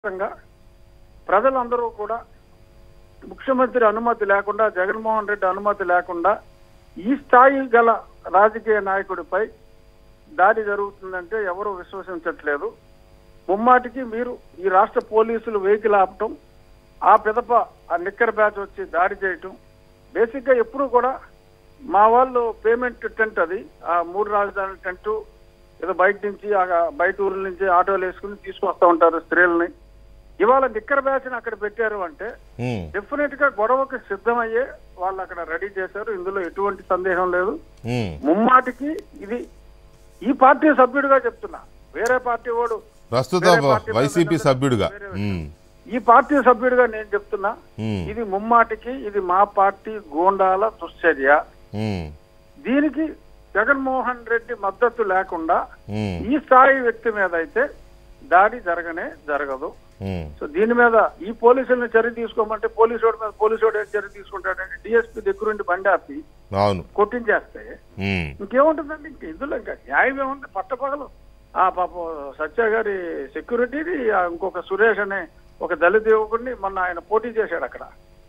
ప్రజలందరూ కూడా ముఖ్యమంత్రి అనుమతి లేకుండా జగన్మోహన్ రెడ్డి అనుమతి లేకుండా ఈ స్థాయి గల రాజకీయ నాయకుడిపై దాడి జరుగుతుందంటే ఎవరు విశ్వసించట్లేదు. ముమ్మాటికి మీరు ఈ రాష్ట్ర పోలీసులు వెహికల్ ఆపటం, ఆ పిదప ఆ నిక్కర్ బ్యాచ్ వచ్చి దాడి చేయటం, బేసిక్ గా ఎప్పుడు కూడా మా వాళ్ళు పేమెంట్ టెంట్ అది ఆ మూడు రాజధానుల టెంట్ ఏదో బయట నుంచి బయట ఊర్ల నుంచి ఆటోలు వేసుకుని తీసుకొస్తా ఉంటారు స్త్రీలని. ఇవాళ నిక్కర్ బ్యాచ్ ని అక్కడ పెట్టారు అంటే డెఫినెట్ గా గొడవకి సిద్ధమయ్యే వాళ్ళు అక్కడ రెడీ చేశారు. ఇందులో ఎటువంటి సందేహం లేదు. ముమ్మాటికి ఇది ఈ పార్టీ సభ్యుడిగా చెప్తున్నా, వేరే పార్టీ వాడు వైసీపీ సభ్యుడిగా ఈ పార్టీ సభ్యుడిగా నేను చెప్తున్నా, ఇది ముమ్మాటికి ఇది మా పార్టీ గూండాల దుశ్చర్య. దీనికి జగన్మోహన్ రెడ్డి మద్దతు లేకుండా ఈ స్థాయి వ్యక్తి మీద అయితే దాడి జరగదు. సో దీని మీద ఈ పోలీసులను చర్య తీసుకోమంటే పోలీసు వాడి మీద పోలీసు వాడు చర్య తీసుకుంటాడంటే డిఎస్పీ దగ్గరుండి బండి ఆపి కొట్టించేస్తే ఇంకేముంటుందండి? ఇందులో ఇంకా న్యాయం ఏముంది? పట్టపగలు ఆ పాపం సత్య గారి సెక్యూరిటీని ఇంకొక సురేష్ అనే ఒక దళిత యువకుడిని మొన్న ఆయన పోటీ చేశాడు అక్కడ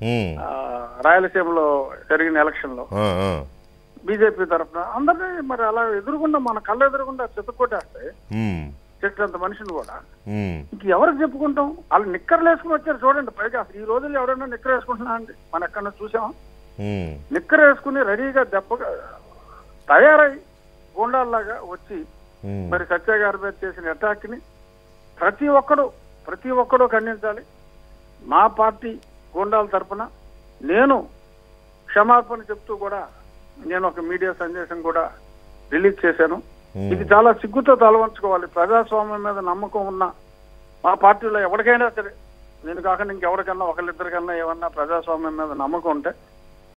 రాయలసీమలో జరిగిన ఎలక్షన్ లో బీజేపీ తరఫున. అందరినీ మరి అలా ఎదురుగుండా మన కళ్ళ ఎదురుగుండా చెత్తకొట్టేస్తే చెట్టంత మనిషిని కూడా ఇంక ఎవరికి చెప్పుకుంటాం? వాళ్ళు నిక్కర్లు వేసుకుని వచ్చారు చూడండి. పైగా అసలు ఈ రోజుల్లో ఎవరైనా నిక్కర్ వేసుకుంటున్నా అండి? మనం ఎక్కడన్నా చూసామా? నిక్కర్ వేసుకుని రెడీగా దెబ్బగా తయారై గూండాల్లాగా వచ్చి మరి సత్య గారి మీద చేసిన అటాక్ ని ప్రతి ఒక్కడు ఖండించాలి. మా పార్టీ గూండాల తరఫున నేను క్షమాపణ చెప్తూ కూడా నేను ఒక మీడియా సందేశం కూడా రిలీజ్ చేశాను. ఇది చాలా సిగ్గుతో తలవంచుకోవాలి. ప్రజాస్వామ్యం మీద నమ్మకం ఉన్న మా పార్టీలో ఎవరికైనా సరే, నేను కాకుండా ఇంకెవరికన్నా ఒకళ్ళిద్దరికన్నా ఏమన్నా ప్రజాస్వామ్యం మీద నమ్మకం ఉంటే